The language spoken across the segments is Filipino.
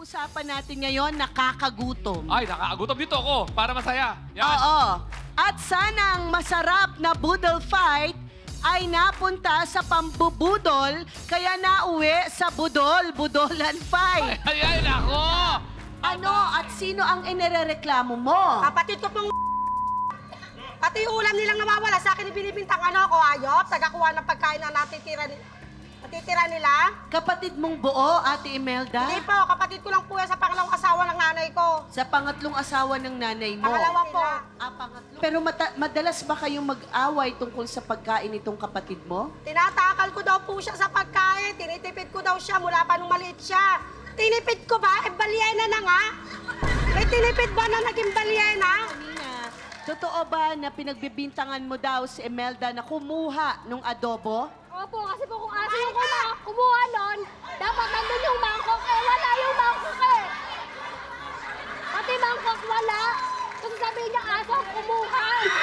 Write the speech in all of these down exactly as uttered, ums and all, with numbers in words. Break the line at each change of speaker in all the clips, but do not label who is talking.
pag-uusapan natin ngayon, nakakagutom.
Ay, nakakagutom dito ako para masaya. Yan.
Oo. At sanang masarap na budol fight ay napunta sa pambubudol, kaya nauwi sa budol-budolan fight.
Ay, ay, nako!
Ano at sino ang inirereklamo mo?
Kapatid ko pong pati yung ulam nilang nawawala sa akin ibinibintang ano ko ayop, tagakuha ng pagkain na natitira, natitira nila.
Kapatid mong buo, Ate Imelda?
Hindi po, kapatid ko lang po yan sa pangalawang asawa ng nanay ko.
Sa pangatlong asawa ng nanay mo?
Pangalawa po.
Ah, pangatlo. Pero mata- madalas ba kayong mag-away tungkol sa pagkain itong kapatid mo?
Tinatakal ko daw po siya sa pagkain, tinitipid ko daw siya mula pa nung maliit siya. Tinipid ko ba? Eh, balyena na nga. Eh, tinipid ba na naging balyena?
Kanina, totoo ba na pinagbibintangan mo daw si Imelda na kumuha nung adobo?
Opo, kasi po kung aso yung kuma, kumuha nun, dapat nandun yung mangkok, eh wala yung mangkok eh. Pati mangkok wala. Kasi sabihin niya, aso, kumuha.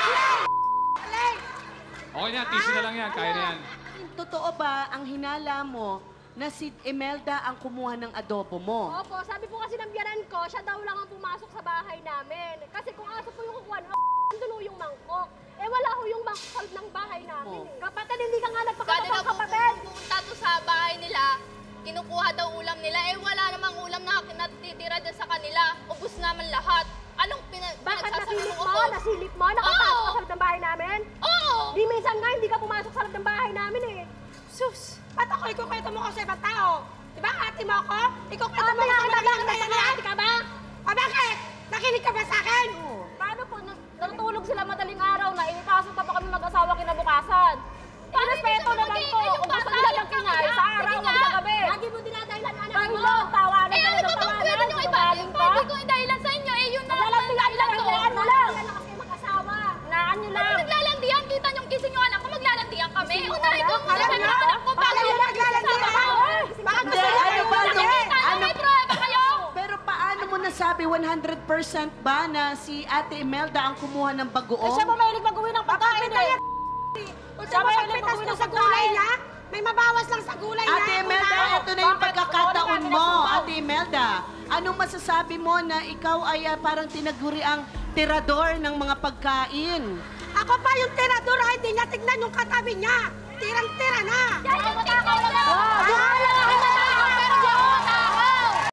Okay na yan, tissue na lang yan. Kaya na yan.
Totoo ba ang hinala mo na si Imelda ang kumuha ng adobo mo?
Opo, sabi po kasi ng biyanan ko, siya daw lang ang pumasok sa bahay namin. Kasi kung aso po yung kukuha, nandun ho yung mangkok. Eh wala ho yung mangkok sa loob ng bahay namin eh. Kapatid, hindi ka nga
Kada
nagpakatapang
na
kapatid.
pupunta to sa bahay nila, kinukuha daw ulam nila. Eh, wala namang ulam na natitira dyan sa kanila. Ubus naman lahat. Anong pina
Bakit
pinagsasabi
nasilip
mo
mo?
ubos?
Nasilip mo? Nakapasok ka
Oo.
sa loob ng bahay namin?
Oo!
Di minsan nga, hindi ka pumasok sa loob ng bahay namin eh.
Sus, ba't ako ikukwento mo ko sa ibang tao? Diba ate mo ako? Ikukwento mo
Ate
ko
nga,
sa
ate
ibang
nga,
tao.
ate ka ba?
O bakit? Nakinig ka ba sa akin?
Paano po? Natutulog sila madaling araw na inipasok pa pa kami mag-asawa kinabukasan.
Paano
Irespeto
hindi
naman
ka
po.
magiging
Kung gusto
bata?
nila ng kingay, sa
Sige
araw,
nga.
wag sa gabi.
Lagi mo dinadahilan anak
Ay,
mo.
no, tawanan
Eh,
ka
ano
ng
ba bang
tawanan,
pwede nyo iba?
sinungaling ka.
Pwede ko yung dahilan sa inyo, eh, yun na lang ang
Naglalandian lang,
dahilan ko.
hinaan mo lang.
Yan na kasi mag-asawa.
Hinaan nyo
Kung
lang.
naglalandian, kita nyo gising yung anak ko, maglalandian kami.
Gising yung
Unahin ko
anak?
muna
Alam
sa
niyo?
anak ko.
Alam niyo naglalandian
Sama
ako?
ko.
Baka
Hindi,
gusto niyo
ano ba?
yung
Ano?
ulit.
Ano may prueba kayo?
Pero paano mo nasabi one hundred percent ba na si Ate Imelda ang kumuha ng
Eh,
bagoong?
siya po mahilig mag-uwi ng pagkain eh.
Kung
Siya
siya
ba yung
magpitas
nagpapawin
mo
ng
sa gulay
pagkain?
niya, may mabawas lang sa gulay niya.
Ate Imelda,
Kulang.
ito na yung
Bakit?
pagkakataon
Ano naman
mo,
pinasubaw?
Ate Imelda. Anong masasabi mo na ikaw ay ah, parang tinaguri ang tirador ng mga pagkain?
Ako pa yung tirador, hindi niya tignan yung katabi niya. Tirang-tira na.
Yan yung tingnan nila.
Ah!